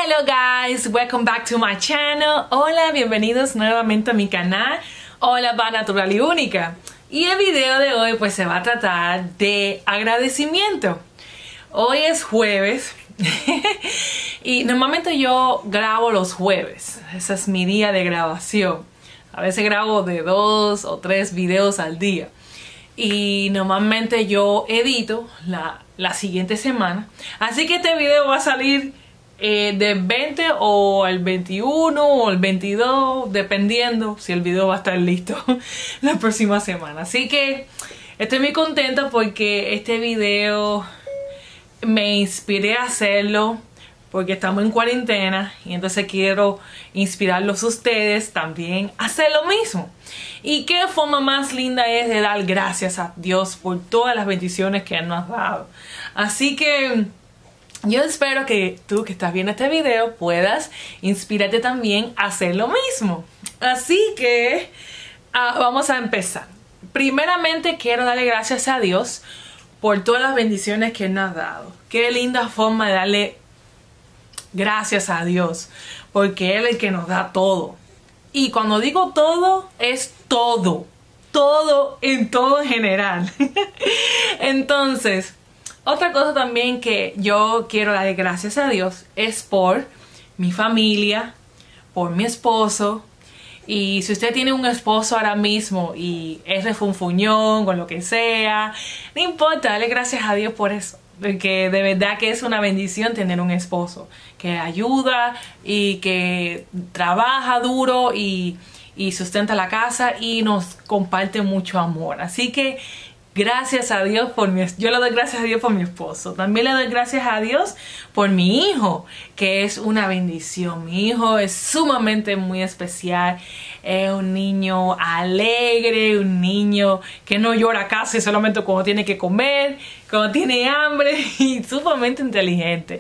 Hello guys, welcome back to my channel. Hola, bienvenidos nuevamente a mi canal. Hola, va natural y única. Y el video de hoy pues se va a tratar de agradecimiento. Hoy es jueves y normalmente yo grabo los jueves. Ese es mi día de grabación. A veces grabo de 2 o 3 videos al día. Y normalmente yo edito la siguiente semana. Así que este video va a salir del 20 o el 21 o el 22, dependiendo si el video va a estar listo la próxima semana. Así que estoy muy contenta porque este video me inspiré a hacerlo porque estamos en cuarentena y entonces quiero inspirarlos a ustedes también a hacer lo mismo. Y qué forma más linda es de dar gracias a Dios por todas las bendiciones que Él nos ha dado. Así que yo espero que tú que estás viendo este video puedas inspirarte también a hacer lo mismo. Así que vamos a empezar. Primeramente quiero darle gracias a Dios por todas las bendiciones que Él nos ha dado. Qué linda forma de darle gracias a Dios, porque Él es el que nos da todo. Y cuando digo todo, es todo. Todo en general. Entonces, otra cosa también que yo quiero darle gracias a Dios es por mi familia, por mi esposo. Y si usted tiene un esposo ahora mismo y es refunfuñón o lo que sea, no importa, dale gracias a Dios por eso. Porque de verdad que es una bendición tener un esposo que ayuda y que trabaja duro y sustenta la casa y nos comparte mucho amor. Así que gracias a Dios yo le doy gracias a Dios por mi esposo. También le doy gracias a Dios por mi hijo, que es una bendición. Mi hijo es sumamente muy especial. Es un niño alegre, un niño que no llora casi, solamente cuando tiene que comer, cuando tiene hambre, y sumamente inteligente.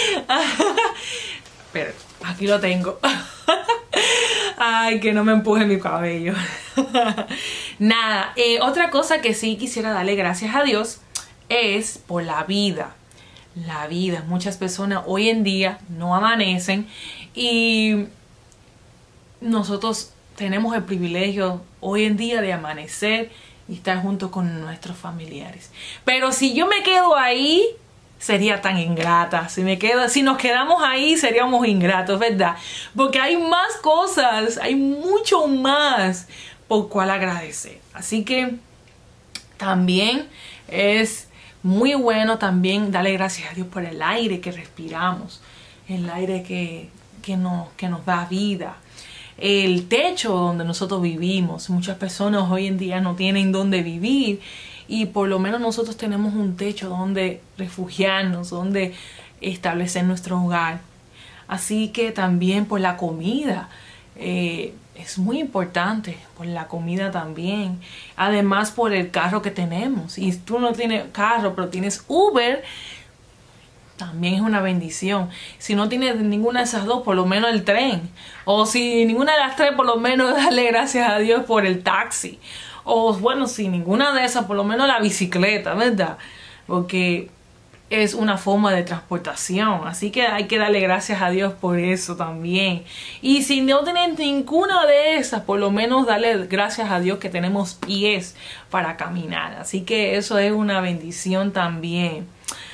Pero aquí lo tengo. Ay, que no me empuje mi cabello. Nada, otra cosa que sí quisiera darle gracias a Dios es por la vida. La vida. Muchas personas hoy en día no amanecen y nosotros tenemos el privilegio hoy en día de amanecer y estar junto con nuestros familiares. Pero si yo me quedo ahí, sería tan ingrata. Si nos quedamos ahí, seríamos ingratos, ¿verdad? Porque hay más cosas, hay mucho más por cual agradecer. Así que también es muy bueno también darle gracias a Dios por el aire que respiramos, el aire que nos da vida, el techo donde nosotros vivimos. Muchas personas hoy en día no tienen dónde vivir y por lo menos nosotros tenemos un techo donde refugiarnos, donde establecer nuestro hogar. Así que también por la comida, es muy importante por la comida también. Además por el carro que tenemos. Y si tú no tienes carro pero tienes Uber, también es una bendición. Si no tienes ninguna de esas dos, por lo menos el tren. O si ninguna de las tres, por lo menos darle gracias a Dios por el taxi. O bueno, si ninguna de esas, por lo menos la bicicleta, ¿verdad? Porque es una forma de transportación. Así que hay que darle gracias a Dios por eso también. Y si no tienes ninguna de esas, por lo menos darle gracias a Dios que tenemos pies para caminar. Así que eso es una bendición también.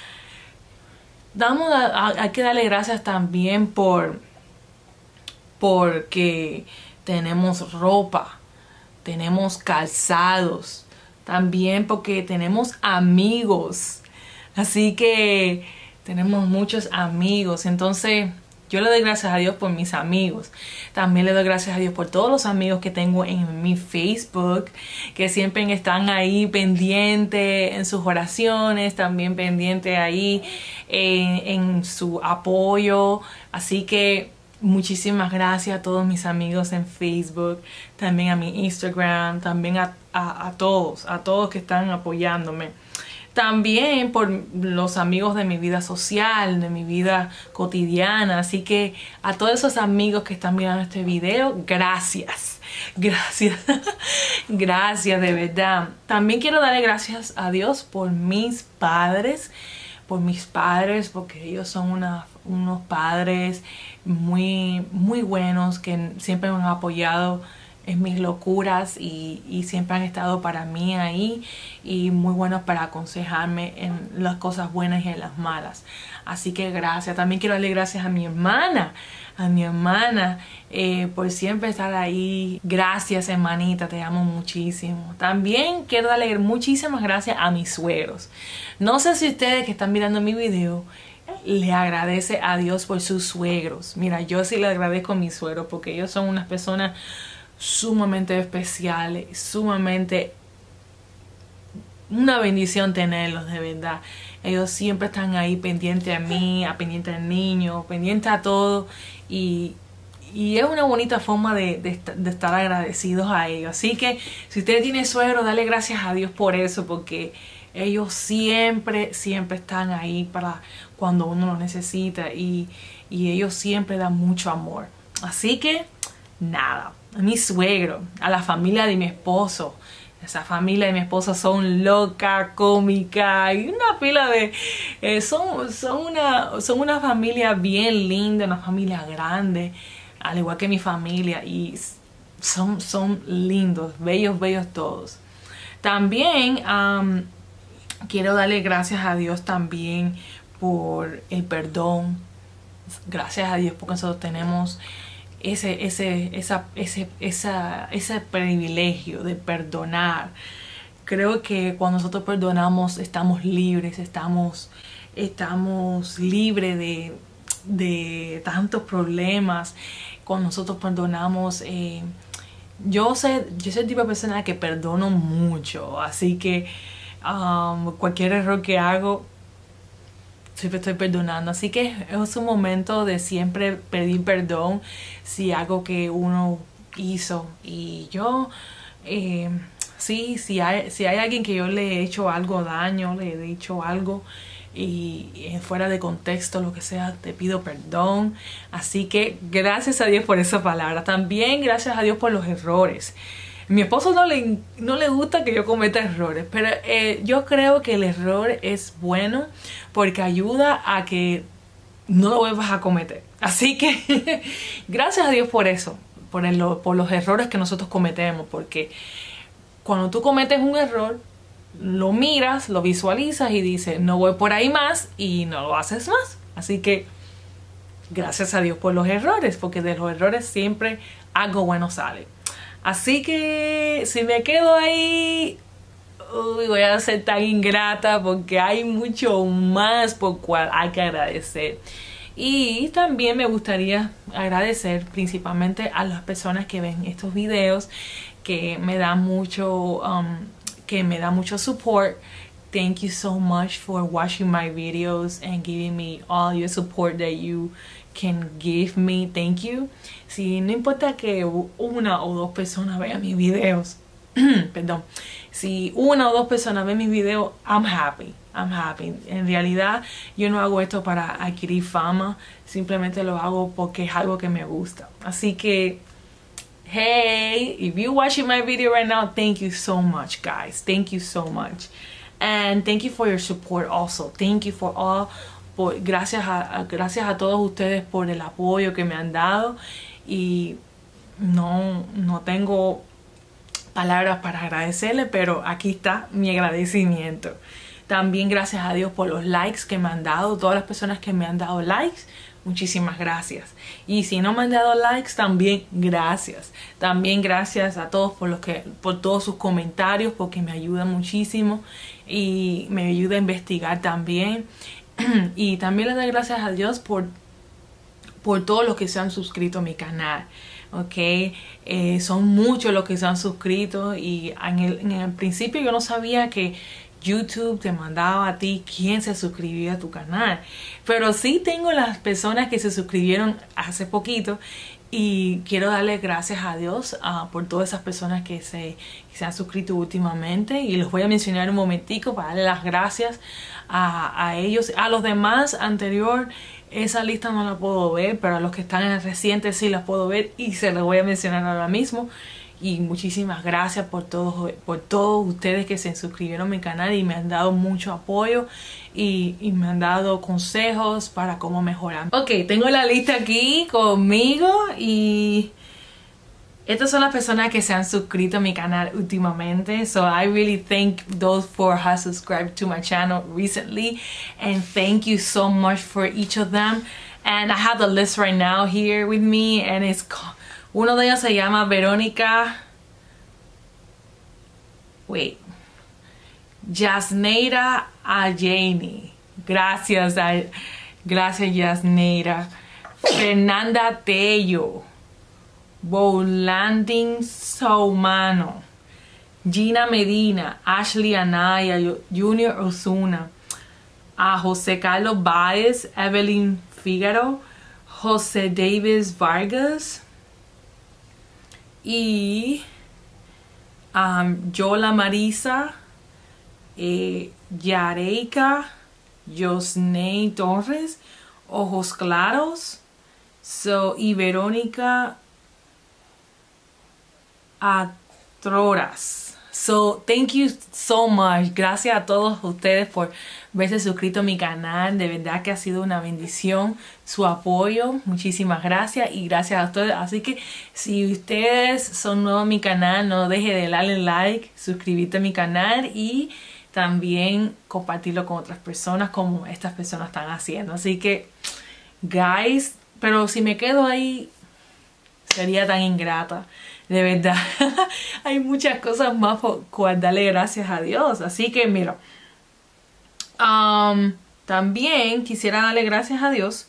Hay que darle gracias también porque tenemos ropa, tenemos calzados, también porque tenemos amigos. Así que tenemos muchos amigos. Entonces yo le doy gracias a Dios por mis amigos. También le doy gracias a Dios por todos los amigos que tengo en mi Facebook, que siempre están ahí pendientes en sus oraciones, también pendientes ahí en su apoyo. Así que muchísimas gracias a todos mis amigos en Facebook, también a mi Instagram, también a todos que están apoyándome. También por los amigos de mi vida social, de mi vida cotidiana. Así que a todos esos amigos que están mirando este video, gracias. Gracias. Gracias, de verdad. También quiero darle gracias a Dios por mis padres, por mis padres, porque ellos son unos padres muy, muy buenos que siempre me han apoyado en mis locuras y siempre han estado para mí ahí y muy buenos para aconsejarme en las cosas buenas y en las malas. Así que gracias. También quiero darle gracias a mi hermana por siempre estar ahí. Gracias, hermanita, te amo muchísimo. También quiero darle muchísimas gracias a mis suegros. No sé si ustedes que están mirando mi video le agradece a Dios por sus suegros. Mira, yo sí le agradezco a mis suegros porque ellos son unas personas sumamente especiales, sumamente una bendición tenerlos, de verdad. Ellos siempre están ahí pendientes a mí, pendientes al niño, pendientes a todo y es una bonita forma de estar agradecidos a ellos. Así que si usted tiene suegro, dale gracias a Dios por eso, porque ellos siempre están ahí para cuando uno los necesita y ellos siempre dan mucho amor. Así que nada, a mi suegro, a la familia de mi esposo. Esa familia de mi esposo son loca, cómica y una pila de... son una familia bien linda, una familia grande, al igual que mi familia, y son lindos, bellos todos. También quiero darle gracias a Dios también por el perdón. Gracias a Dios porque nosotros tenemos ese privilegio de perdonar. Creo que cuando nosotros perdonamos estamos libres, estamos libres de tantos problemas. Cuando nosotros perdonamos, yo soy el tipo de persona que perdono mucho, así que cualquier error que hago siempre estoy perdonando. Así que es un momento de siempre pedir perdón si algo que uno hizo. Y yo, si hay alguien que yo le he hecho algo daño, le he dicho algo y fuera de contexto, lo que sea, te pido perdón. Así que gracias a Dios por esa palabra. También gracias a Dios por los errores. Mi esposo no le gusta que yo cometa errores, pero yo creo que el error es bueno porque ayuda a que no lo vuelvas a cometer. Así que gracias a Dios por eso, por los errores que nosotros cometemos, porque cuando tú cometes un error, lo miras, lo visualizas y dices, no voy por ahí más, y no lo haces más. Así que gracias a Dios por los errores, porque de los errores siempre algo bueno sale. Así que si me quedo ahí, voy a ser tan ingrata porque hay mucho más por cual hay que agradecer. Y también me gustaría agradecer principalmente a las personas que ven estos videos, que me dan mucho support. Thank you so much for watching my videos and giving me all your support that you can give me. Thank you. Si no importa que una o dos personas vean mis videos, perdón, si una o dos personas ven mis videos, I'm happy. En realidad yo no hago esto para adquirir fama, simplemente lo hago porque es algo que me gusta. Así que hey, if you're watching my video right now, thank you so much, guys. Thank you so much. And thank you for your support also. Thank you for all. Gracias a todos ustedes por el apoyo que me han dado. Y no tengo palabras para agradecerle, pero aquí está mi agradecimiento. También gracias a Dios por los likes que me han dado. Todas las personas que me han dado likes, muchísimas gracias. Y si no me han dado likes, también gracias. También gracias a todos por todos sus comentarios, porque me ayudan muchísimo y me ayuda a investigar también. Y también les doy gracias a Dios por todos los que se han suscrito a mi canal. Ok, son muchos los que se han suscrito, y en el principio yo no sabía que YouTube te mandaba a ti quién se suscribía a tu canal, pero sí tengo las personas que se suscribieron hace poquito, y quiero darle gracias a Dios por todas esas personas que se han suscrito últimamente, y los voy a mencionar un momentico para darle las gracias a ellos. A los demás anterior, esa lista no la puedo ver, pero a los que están en el reciente sí las puedo ver, y se los voy a mencionar ahora mismo. y muchísimas gracias por todos ustedes que se suscribieron a mi canal y me han dado mucho apoyo y me han dado consejos para cómo mejorar. Ok, tengo la lista aquí conmigo y estas son las personas que se han suscrito a mi canal últimamente. So I really thank those who have subscribed to my channel recently. And thank you so much for each of them. And I have the list right now here with me. And it's uno de ellos se llama Verónica. Wait. Yasneira Ayeni. Gracias, Yasneira. Fernanda Tello. Bowlanding Saumano, Gina Medina, Ashley Anaya, Junior Osuna, a José Carlos Baez, Evelyn Figaro, José Davis Vargas y Yola Marisa, Yareika, Josney Torres, Ojos Claros, y Verónica Atroras. So, thank you so much. Gracias a todos ustedes por verse suscrito a mi canal. De verdad que ha sido una bendición su apoyo. Muchísimas gracias y gracias a ustedes. Así que si ustedes son nuevos a mi canal, no deje de darle like, suscribirte a mi canal y también compartirlo con otras personas como estas personas están haciendo. Así que, guys, pero si me quedo ahí, sería tan ingrata. De verdad, hay muchas cosas más por cual darle gracias a Dios. Así que mira, también quisiera darle gracias a Dios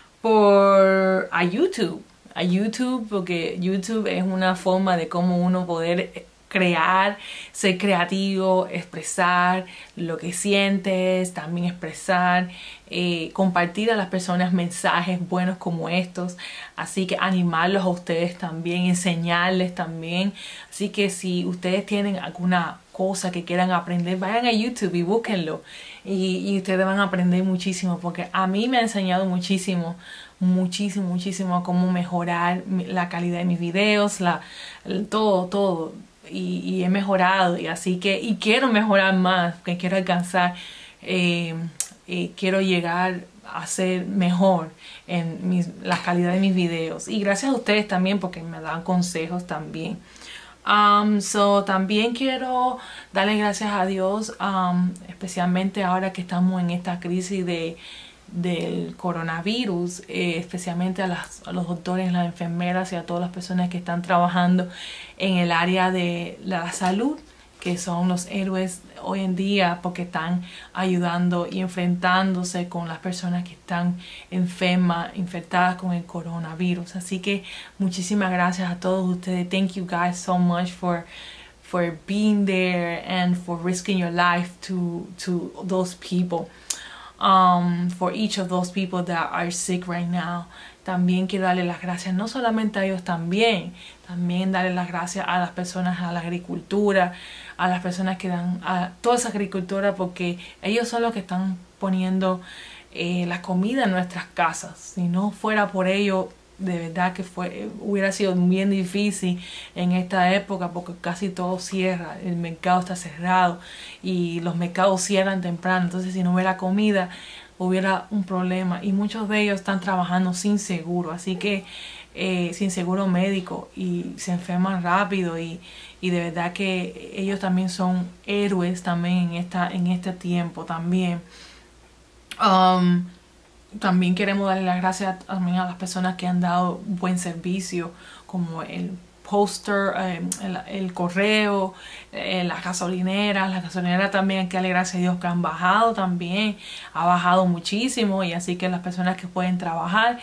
a YouTube. A YouTube, porque YouTube es una forma de cómo uno poder crear, ser creativo, expresar lo que sientes, también expresar, compartir a las personas mensajes buenos como estos. Así que animarlos a ustedes también, enseñarles también. Así que si ustedes tienen alguna cosa que quieran aprender, vayan a YouTube y búsquenlo. Y ustedes van a aprender muchísimo, porque a mí me ha enseñado muchísimo a cómo mejorar la calidad de mis videos, todo. Y he mejorado, y así que quiero mejorar más, que quiero alcanzar, quiero llegar a ser mejor en la calidad de mis videos. Y gracias a ustedes también, porque me dan consejos también. También quiero darle gracias a Dios, especialmente ahora que estamos en esta crisis del coronavirus, especialmente a los doctores, las enfermeras y a todas las personas que están trabajando en el área de la salud, que son los héroes hoy en día, porque están ayudando y enfrentándose con las personas que están enfermas, infectadas con el coronavirus. Así que muchísimas gracias a todos ustedes. Thank you guys so much for being there and for risking your life to those people. For each of those people that are sick right now. También quiero darle las gracias no solamente a ellos, también darle las gracias a las personas, a la agricultura, a las personas que dan a toda esa agricultura, porque ellos son los que están poniendo la comida en nuestras casas. Si no fuera por ellos, de verdad que hubiera sido bien difícil en esta época, porque casi todo cierra, el mercado está cerrado y los mercados cierran temprano. Entonces, si no hubiera comida, hubiera un problema, y muchos de ellos están trabajando sin seguro, así que sin seguro médico, y se enferman rápido, y de verdad que ellos también son héroes también en este tiempo también. También queremos darle las gracias también a las personas que han dado buen servicio, como el poster, el correo, las gasolineras. Las gasolineras también hay que darle gracias a Dios que han bajado también. Ha bajado muchísimo, y así que las personas que pueden trabajar,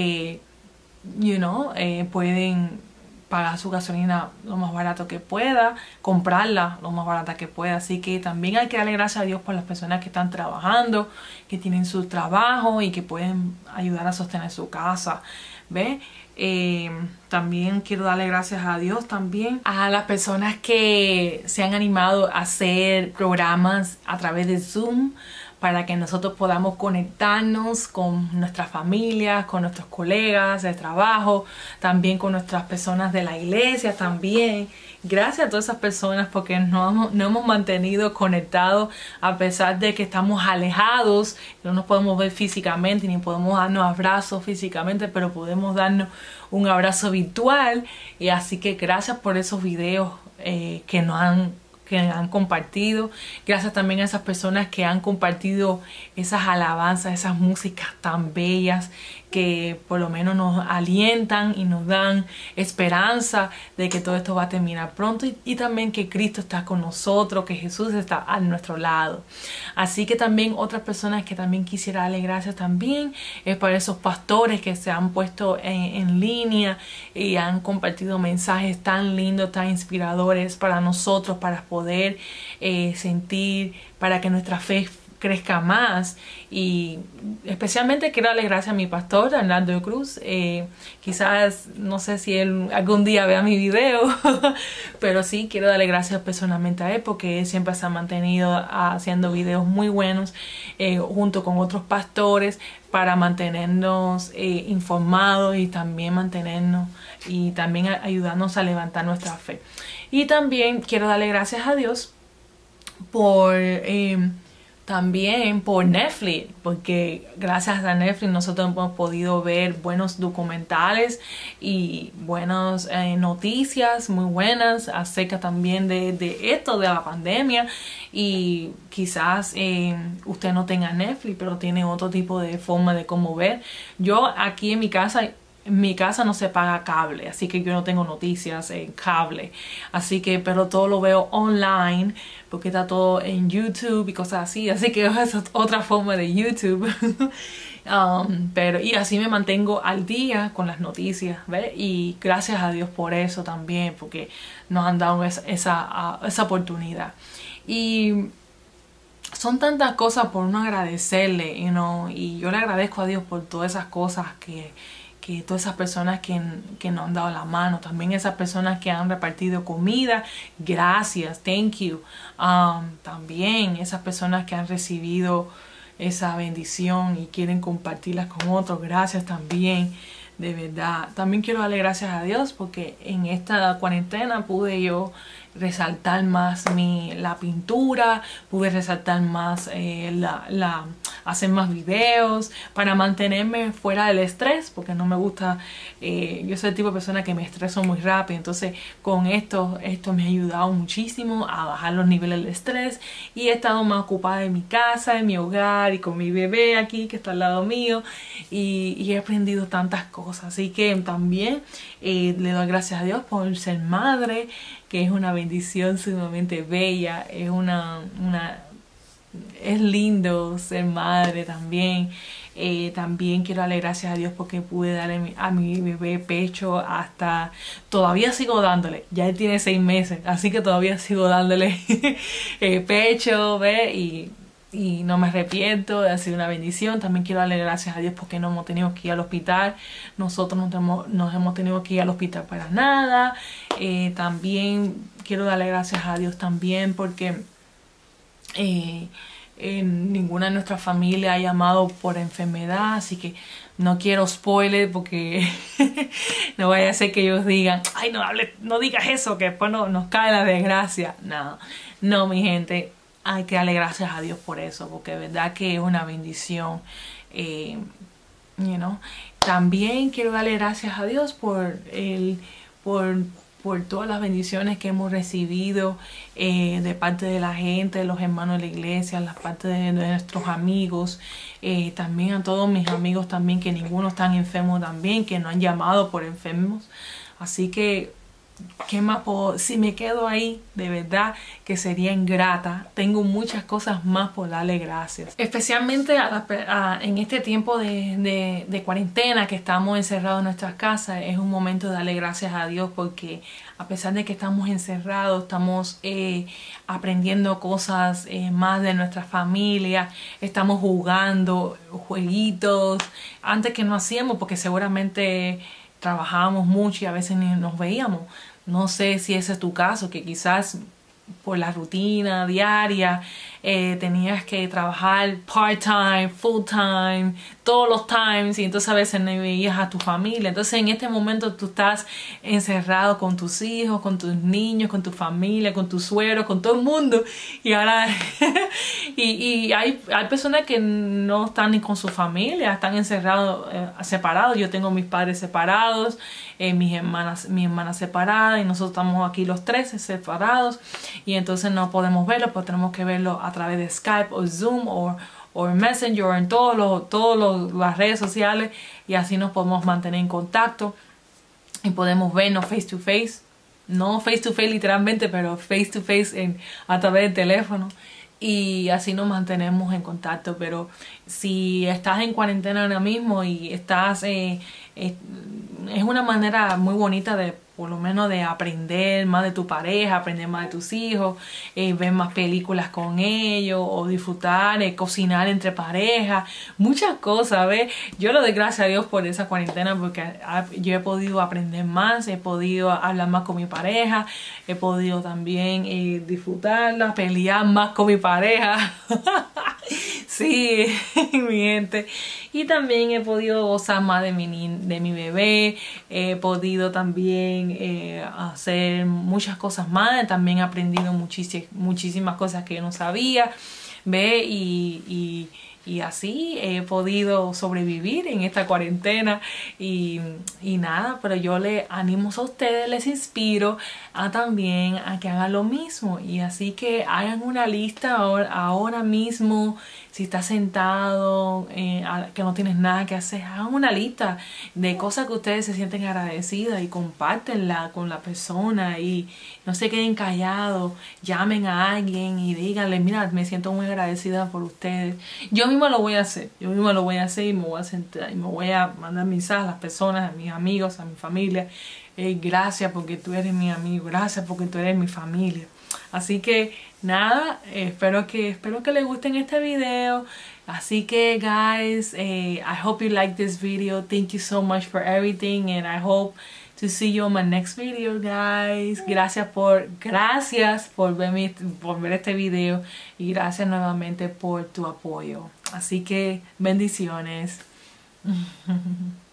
pueden pagar su gasolina lo más barato que pueda, comprarla lo más barata que pueda. Así que también hay que darle gracias a Dios por las personas que están trabajando, que tienen su trabajo y que pueden ayudar a sostener su casa. ¿Ve? También quiero darle gracias a Dios también a las personas que se han animado a hacer programas a través de Zoom para que nosotros podamos conectarnos con nuestras familias, con nuestros colegas de trabajo, también con nuestras personas de la iglesia también. Gracias a todas esas personas porque nos hemos mantenido conectados a pesar de que estamos alejados, no nos podemos ver físicamente ni podemos darnos abrazos físicamente, pero podemos darnos un abrazo virtual. Y así que gracias por esos videos que han compartido. Gracias también a esas personas que han compartido esas alabanzas, esas músicas tan bellas que por lo menos nos alientan y nos dan esperanza de que todo esto va a terminar pronto y también que Cristo está con nosotros, que Jesús está a nuestro lado. Así que también otras personas que también quisiera darle gracias también es para esos pastores que se han puesto en línea y han compartido mensajes tan lindos, tan inspiradores para nosotros, para poder sentir, para que nuestra fe crezca más. Y especialmente quiero darle gracias a mi pastor Arnaldo Cruz. Quizás no sé si él algún día vea mi video pero sí quiero darle gracias personalmente a él porque él siempre se ha mantenido haciendo videos muy buenos junto con otros pastores para mantenernos informados y también ayudarnos a levantar nuestra fe. Y también quiero darle gracias a Dios también por Netflix, porque gracias a Netflix nosotros hemos podido ver buenos documentales y buenas noticias muy buenas acerca también de esto, de la pandemia. Y quizás usted no tenga Netflix, pero tiene otro tipo de forma de cómo ver. Yo aquí en mi casa no se paga cable, así que yo no tengo noticias en cable. Así que, pero todo lo veo online, porque está todo en YouTube y cosas así. Así que es otra forma de YouTube. Y así me mantengo al día con las noticias, ¿ves? Y gracias a Dios por eso también, porque nos han dado esa oportunidad. Y son tantas cosas por uno agradecerle, y yo le agradezco a Dios por todas esas cosas que todas esas personas que nos han dado la mano, también esas personas que han repartido comida, gracias, thank you. También esas personas que han recibido esa bendición y quieren compartirlas con otros, gracias también, de verdad. También quiero darle gracias a Dios porque en esta cuarentena pude yo resaltar más la pintura, pude resaltar más hacer más videos para mantenerme fuera del estrés, porque no me gusta, yo soy el tipo de persona que me estreso muy rápido. Entonces con esto me ha ayudado muchísimo a bajar los niveles de estrés y he estado más ocupada en mi casa, en mi hogar y con mi bebé aquí que está al lado mío, y he aprendido tantas cosas. Así que también le doy gracias a Dios por ser madre, que es una bendición sumamente bella. Es lindo ser madre también. También quiero darle gracias a Dios porque pude darle a mi bebé pecho hasta... Todavía sigo dándole. Ya él tiene 6 meses, así que todavía sigo dándole pecho, ¿ve? Y no me arrepiento, ha sido una bendición. También quiero darle gracias a Dios porque no hemos tenido que ir al hospital. Nosotros no hemos tenido que ir al hospital para nada. También quiero darle gracias a Dios también porque ninguna de nuestra familia ha llamado por enfermedad, así que no quiero spoiler porque no vaya a ser que ellos digan, ay, no digas eso, que después nos cae la desgracia. No, mi gente, hay que darle gracias a Dios por eso, porque de verdad que es una bendición. También quiero darle gracias a Dios por todas las bendiciones que hemos recibido de parte de la gente, de los hermanos de la iglesia, la parte de nuestros amigos, también a todos mis amigos también, que ninguno están enfermos también, que no han llamado por enfermos. Así que, ¿qué más puedo? Si me quedo ahí, de verdad que sería ingrata. Tengo muchas cosas más por darle gracias. Especialmente en este tiempo de cuarentena que estamos encerrados en nuestras casas, es un momento de darle gracias a Dios porque a pesar de que estamos encerrados, estamos aprendiendo cosas más de nuestra familia, estamos jugando jueguitos antes que no hacíamos porque seguramente trabajábamos mucho y a veces ni nos veíamos. No sé si ese es tu caso, que quizás por la rutina diaria tenías que trabajar part-time, full-time, todos los times, y entonces a veces no veías a tu familia. Entonces en este momento tú estás encerrado con tus hijos, con tus niños, con tu familia, con tus suegros, con todo el mundo, y ahora y hay personas que no están ni con su familia, están encerrados, separados. Yo tengo mis padres separados, mi hermana separada, y nosotros estamos aquí los tres separados, y entonces no podemos verlo, pues tenemos que verlo a través de Skype o Zoom o Messenger o en todas las redes sociales, y así nos podemos mantener en contacto y podemos vernos face to face. No face to face literalmente, pero face to face a través del teléfono. Y así nos mantenemos en contacto. Pero si estás en cuarentena ahora mismo y estás... es una manera muy bonita de, por lo menos, de aprender más de tu pareja, aprender más de tus hijos, ver más películas con ellos, o disfrutar, cocinar entre parejas, muchas cosas, ¿ves? Yo le doy gracias a Dios por esa cuarentena, porque yo he podido aprender más, he podido hablar más con mi pareja, he podido también disfrutarla, pelear más con mi pareja. Sí, mi gente. Y también he podido gozar más de mi bebé. He podido también hacer muchas cosas más. También he aprendido muchísimas cosas que yo no sabía. ¿Ve? Y así he podido sobrevivir en esta cuarentena y nada, pero yo les animo a ustedes, les inspiro también a que hagan lo mismo. Y así que hagan una lista ahora mismo. Si estás sentado, que no tienes nada que hacer, hagan una lista de cosas que ustedes se sienten agradecidas y compártenla con la persona, y no se queden callados. Llamen a alguien y díganle: mira, me siento muy agradecida por ustedes. Yo misma lo voy a hacer. Y me voy a sentar y me voy a mandar mensajes a las personas, a mis amigos, a mi familia. Gracias porque tú eres mi amigo. Gracias porque tú eres mi familia. Así que nada, espero que les guste este video. Así que guys, I hope you like this video. Thank you so much for everything, and I hope to see you on my next video, guys. Gracias por ver este video, y gracias nuevamente por tu apoyo. Así que bendiciones.